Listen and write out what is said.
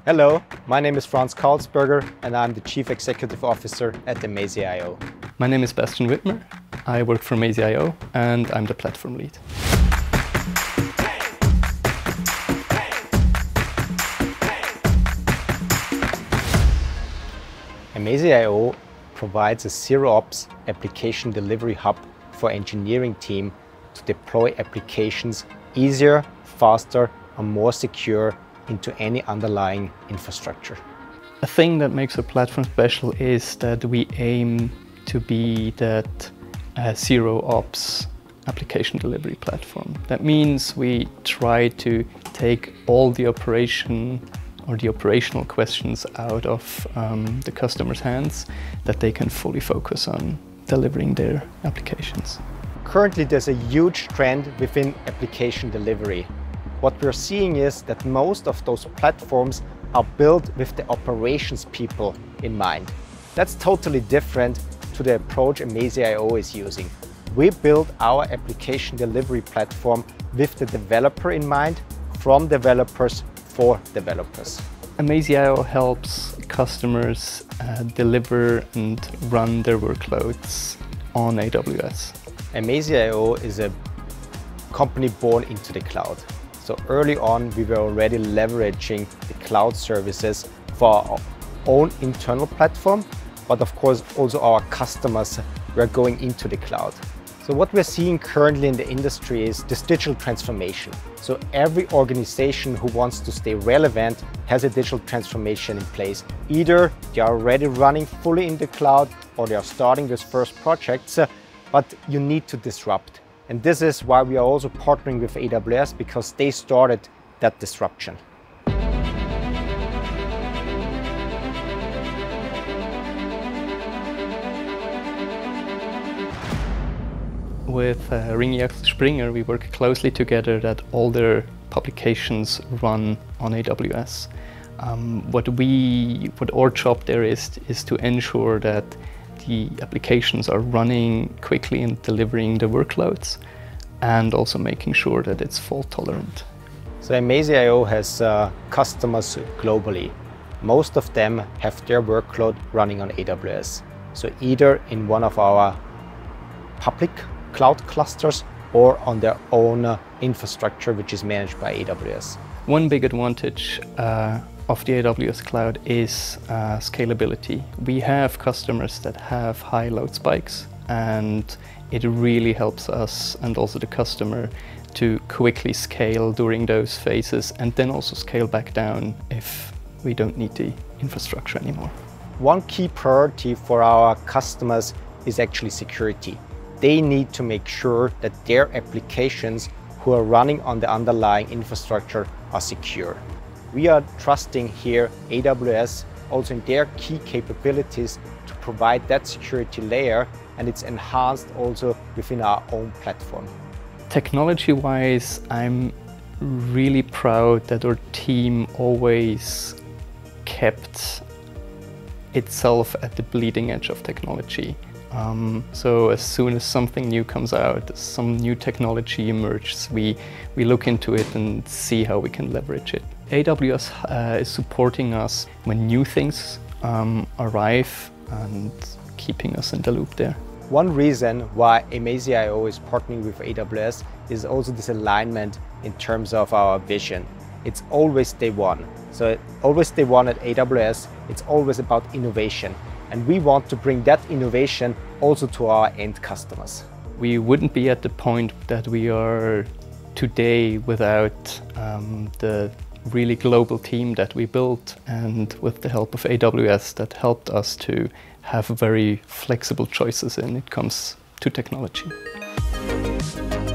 Hello, my name is Franz Karlsberger and I'm the Chief Executive Officer at Amazeeio. My name is Bastian Wittmer. I work for Amazeeio and I'm the platform lead. Amazeeio provides a ZeroOps application delivery hub for engineering team to deploy applications easier, faster and more secure into any underlying infrastructure. A thing that makes our platform special is that we aim to be that ZeroOps application delivery platform. That means we try to take all the operation or the operational questions out of the customer's hands, that they can fully focus on delivering their applications. Currently, there's a huge trend within application delivery. What we're seeing is that most of those platforms are built with the operations people in mind. That's totally different to the approach Amazeeio is using. We build our application delivery platform with the developer in mind, from developers for developers. Amazeeio helps customers deliver and run their workloads on AWS. Amazeeio is a company born into the cloud. So early on, we were already leveraging the cloud services for our own internal platform, but of course also our customers were going into the cloud. So what we're seeing currently in the industry is this digital transformation. So every organization who wants to stay relevant has a digital transformation in place. Either they are already running fully in the cloud or they are starting with first projects, but you need to disrupt. And this is why we are also partnering with AWS, because they started that disruption. With Ringy Axel Springer, we work closely together that all their publications run on AWS. What our job there is to ensure that the applications are running quickly and delivering the workloads, and also making sure that it's fault tolerant. So Amazeeio has customers globally. Most of them have their workload running on AWS. So either in one of our public cloud clusters or on their own infrastructure, which is managed by AWS. One big advantage of the AWS cloud is scalability. We have customers that have high load spikes, and it really helps us and also the customer to quickly scale during those phases, and then also scale back down if we don't need the infrastructure anymore. One key priority for our customers is actually security. They need to make sure that their applications who are running on the underlying infrastructure are secure. We are trusting here AWS also in their key capabilities to provide that security layer, and it's enhanced also within our own platform. Technology-wise, I'm really proud that our team always kept itself at the bleeding edge of technology. So as soon as something new comes out, some new technology emerges, we look into it and see how we can leverage it. AWS is supporting us when new things arrive and keeping us in the loop there. One reason why Amazeeio is partnering with AWS is also this alignment in terms of our vision. It's always day one. So always day one at AWS, it's always about innovation. And we want to bring that innovation also to our end customers. We wouldn't be at the point that we are today without the really global team that we built, and with the help of AWS that helped us to have very flexible choices when it comes to technology.